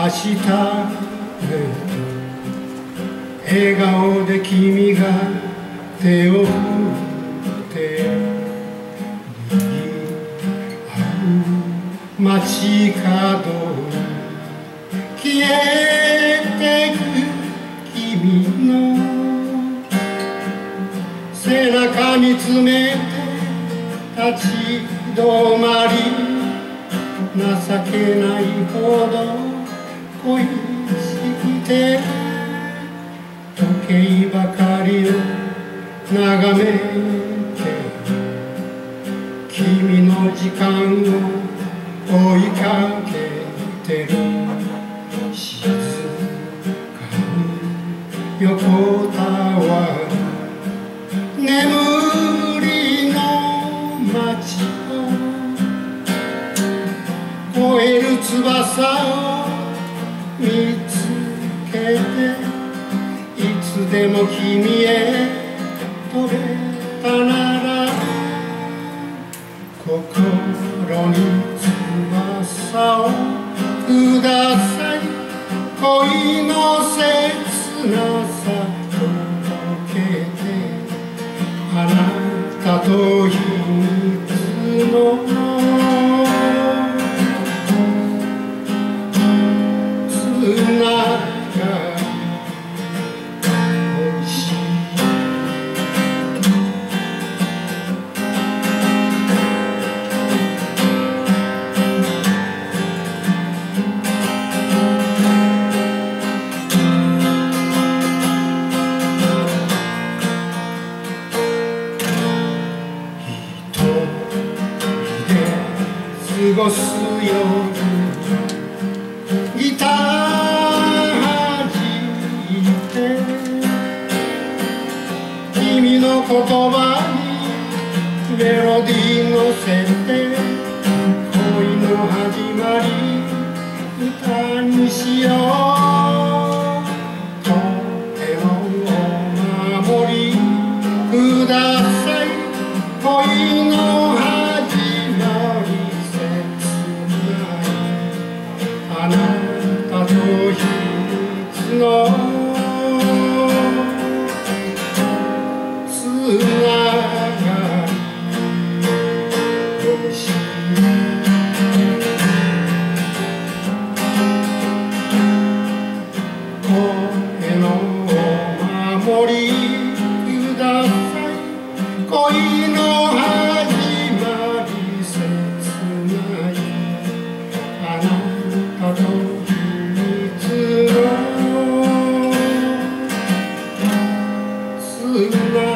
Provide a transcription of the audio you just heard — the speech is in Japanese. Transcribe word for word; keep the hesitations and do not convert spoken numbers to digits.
日笑顔で君が手を振って握り合う街角消えてく君の背中見つめて立ち止まり情けないほど恋しくて時計ばかりを眺めて君の時間を追いかけてる静かに横たわる眠りの街を燃える翼を見つけていつでも君へ飛べたなら心に翼をください恋の切なさ届けてあなたと秘密の過ごす夜ギター弾いて君の言葉にメロディー乗せて恋の始まり歌にしようとてもお守りください恋の始まりあなたと秘密のつながり欲しい声のお守りください恋の始まり切ないあなたと秘密のつながり